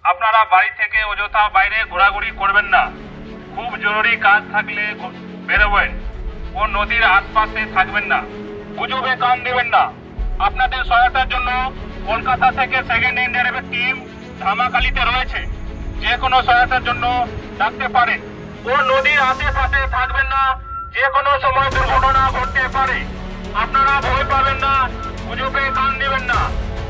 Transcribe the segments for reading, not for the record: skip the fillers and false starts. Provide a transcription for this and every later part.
আপনারা বাড়ি থেকে অযথা বাইরে ঘোরাঘুরি করবেন না। খুব জরুরি কাজ থাকলে বেরোবেন ও নদীর আশপাশে থাকবেন না। গুজবে কান দেবেন না। আপনাদের সহায়তার জন্য কলকাতা থেকে সেকেন্ড ইন্ডিয়ার টিম ধামাখালিতে রয়েছে। যে কোনো সহায়তার জন্য ডাকতে পারেন। ও নদীর আশেপাশে থাকবেন না। যে কোনো সময় দুর্ঘটনা ঘটতে পারে। আপনারা ভয় পাবেন না, গুজবে কান দেবেন না।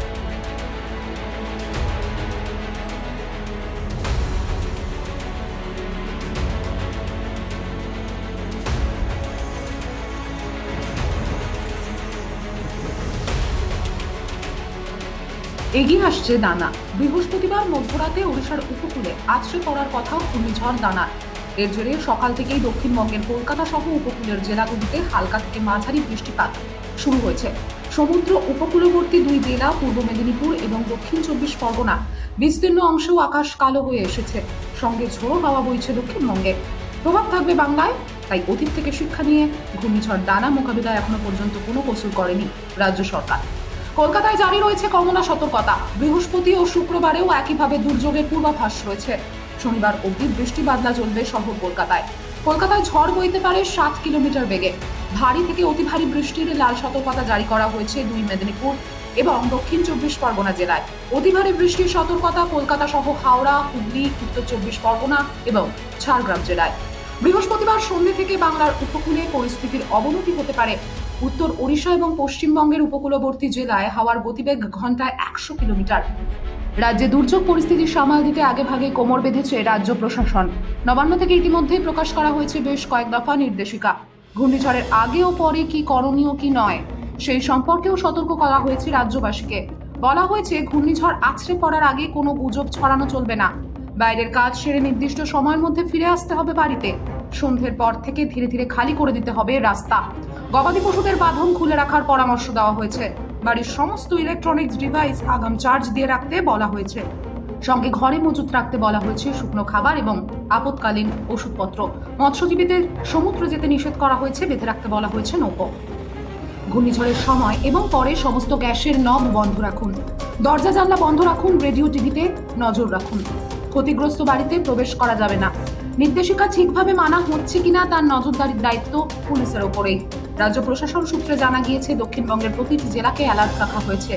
এগিয়ে আসছে দানা। বৃহস্পতিবার মধ্যরাতে ওড়িশার উপকূলে আছড়ে পড়ার কথাও ঘূর্ণিঝড় দানা। এর জেরে সকাল থেকেই দক্ষিণবঙ্গের কলকাতা সহ উপকূলের জেলাগুলিতে হালকা থেকে মাঝারি বৃষ্টিপাত শুরু হয়েছে। সমুদ্র উপকূলবর্তী দুই জেলা পূর্ব মেদিনীপুর এবং দক্ষিণ 24 পরগনা বিস্তীর্ণ অংশেও আকাশ কালো হয়ে এসেছে। সঙ্গে ঝোড়ো হাওয়া বইছে দক্ষিণবঙ্গে। প্রভাব থাকবে বাংলায়। তাই অতীত থেকে শিক্ষা নিয়ে ঘূর্ণিঝড় দানা মোকাবিলায় এখনো পর্যন্ত কোনো কসুর করেনি রাজ্য সরকার। কলকাতায় জারি রয়েছে কমলা সতর্কতা। বৃহস্পতি ও শুক্রবারেও একইভাবে দুর্যোগের পূর্বাভাস রয়েছে। শনিবার অবধি বৃষ্টি বাদলা চলবে শহর কলকাতায়। কলকাতায় ঝড় বইতে পারে 7 কিলোমিটার বেগে। ভারী থেকে অতি ভারী বৃষ্টির লাল সতর্কতা জারি করা হয়েছে দুই মেদিনীপুর এবং দক্ষিণ 24 পরগনা জেলায়। অতি ভারী বৃষ্টির সতর্কতা কলকাতা সহ হাওড়া, হুগলি, উত্তর 24 পরগনা এবং ঝাড়গ্রাম জেলায়। বৃহস্পতিবার সন্ধ্যে থেকে বাংলার উপকূলে পরিস্থিতির অবনতি হতে পারে। উত্তর ওড়িশা এবং পশ্চিমবঙ্গের উপকূলবর্তী জেলায় হাওয়ার গতিবেগ ঘন্টায় 100 কিলোমিটার। রাজ্যে দুর্যোগ পরিস্থিতি সামাল দিতে আগেভাগে কোমর বেঁধেছে রাজ্য প্রশাসন। নবান্ন থেকে ইতিমধ্যেই প্রকাশ করা হয়েছে বেশ কয়েক দফা নির্দেশিকা। ঘূর্ণিঝড়ের আগে ও পরে কি করণীয় কি নয় সেই সম্পর্কেও সতর্ক করা হয়েছে রাজ্যবাসীকে। বলা হয়েছে ঘূর্ণিঝড় আছড়ে পড়ার আগে কোনো গুজব ছড়ানো চলবে না। বাইরের কাজ সেরে নির্দিষ্ট সময়ের মধ্যে ফিরে আসতে হবে বাড়িতে। সন্ধ্যের পর থেকে ধীরে ধীরে খালি করে দিতে হবে রাস্তা। গবাদি পশুদের বাঁধন খুলে রাখার পরামর্শ দেওয়া হয়েছে। বাড়ির সমস্ত ইলেকট্রনিক্স ডিভাইস আগাম চার্জ দিয়ে রাখতে বলা হয়েছে। সঙ্গে ঘরে মজুত রাখতে বলা হয়েছে শুকনো খাবার এবং আপৎকালীন ওষুধপত্র। মৎস্যজীবীদের সমুদ্র যেতে নিষেধ করা হয়েছে। বেঁধে রাখতে বলা হয়েছে নৌকো। ঘূর্ণিঝড়ের সময় এবং পরে সমস্ত গ্যাসের নব বন্ধ রাখুন। দরজা জানলা বন্ধ রাখুন। রেডিও টিভিতে নজর রাখুন। ক্ষতিগ্রস্ত বাড়িতে প্রবেশ করা যাবে না। নির্দেশিকা ঠিকভাবে মানা হচ্ছে কিনা তার নজরদারির দায়িত্ব পুলিশের ওপরেই। রাজ্য প্রশাসন সূত্রে জানা গিয়েছে দক্ষিণবঙ্গের প্রতিটি জেলাকে অ্যালার্ট রাখা হয়েছে।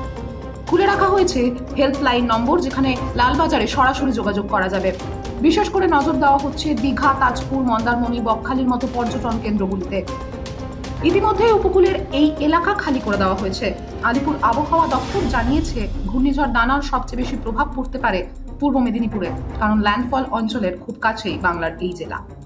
খুলে রাখা হয়েছে হেল্পলাইন নম্বর, যেখানে লালবাজারে সরাসরি যোগাযোগ করা যাবে। বিশেষ করে নজর দেওয়া হচ্ছে দীঘা, তাজপুর, মন্দারমণি, বকখালির মতো পর্যটন কেন্দ্রগুলিতে। ইতিমধ্যে উপকূলের এই এলাকা খালি করে দেওয়া হয়েছে। আলিপুর আবহাওয়া দপ্তর জানিয়েছে ঘূর্ণিঝড় দানার সবচেয়ে বেশি প্রভাব পড়তে পারে পূর্ব মেদিনীপুরে, কারণ ল্যান্ডফল অঞ্চলের খুব কাছেই বাংলার এই জেলা।